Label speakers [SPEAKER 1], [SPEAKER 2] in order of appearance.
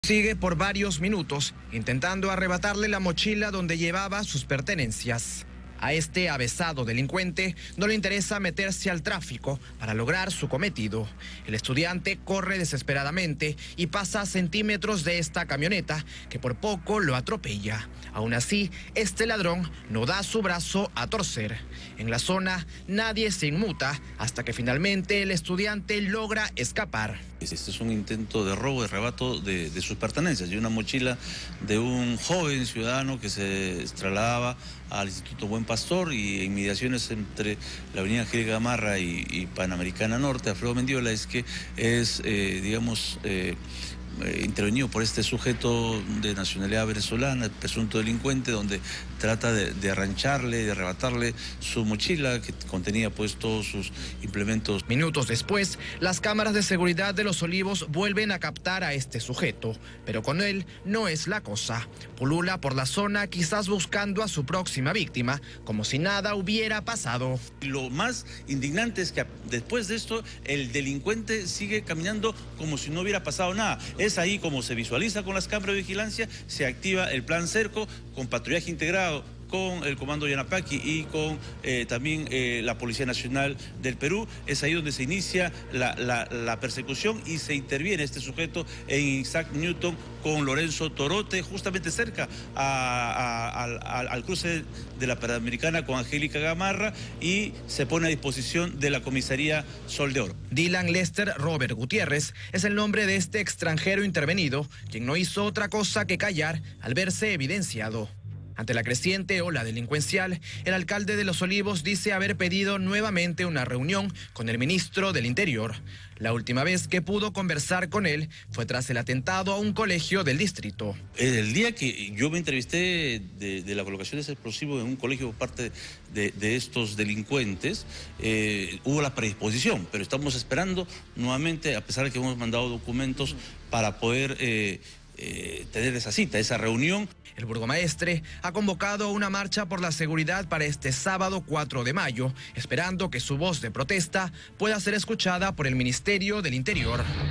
[SPEAKER 1] Sigue por varios minutos intentando arrebatarle la mochila donde llevaba sus pertenencias. A este avesado delincuente no le interesa meterse al tráfico para lograr su cometido. El estudiante corre desesperadamente y pasa a centímetros de esta camioneta que por poco lo atropella. Aún así, este ladrón no da su brazo a torcer. En la zona nadie se inmuta hasta que finalmente el estudiante logra escapar.
[SPEAKER 2] Este es un intento de robo, de arrebato de sus pertenencias, de una mochila de un joven ciudadano que se trasladaba al Instituto Buen Pastor y en inmediaciones entre la avenida Angélica Gamarra y Panamericana Norte, Alfredo Mendiola, es que es, intervenido por este sujeto de nacionalidad venezolana, presunto delincuente, donde trata de arrancharle, de arrebatarle su mochila que contenía pues todos sus implementos.
[SPEAKER 1] Minutos después, las cámaras de seguridad de Los Olivos vuelven a captar a este sujeto, pero con él no es la cosa. Pulula por la zona quizás buscando a su próxima víctima, como si nada hubiera pasado.
[SPEAKER 2] Lo más indignante es que después de esto el delincuente sigue caminando como si no hubiera pasado nada. Es ahí como se visualiza con las cámaras de vigilancia, se activa el plan Cerco con patrullaje integrado con el Comando Yanapaqui y con también la Policía Nacional del Perú. Es ahí donde se inicia la persecución y se interviene este sujeto en Isaac Newton con Lorenzo Torote, justamente cerca al cruce de la Panamericana con Angélica Gamarra, y se pone a disposición de la comisaría Sol de Oro.
[SPEAKER 1] Dylan Lester Robert Gutiérrez es el nombre de este extranjero intervenido, quien no hizo otra cosa que callar al verse evidenciado. Ante la creciente ola delincuencial, el alcalde de Los Olivos dice haber pedido nuevamente una reunión con el ministro del Interior. La última vez que pudo conversar con él fue tras el atentado a un colegio del distrito.
[SPEAKER 2] El día que yo me entrevisté de la colocación de ese explosivo en un colegio por parte de estos delincuentes, hubo la predisposición, pero estamos esperando nuevamente, a pesar de que hemos mandado documentos para poder tener esa cita, esa reunión.
[SPEAKER 1] El burgomaestre ha convocado una marcha por la seguridad para este sábado 4 de mayo, esperando que su voz de protesta pueda ser escuchada por el Ministerio del Interior.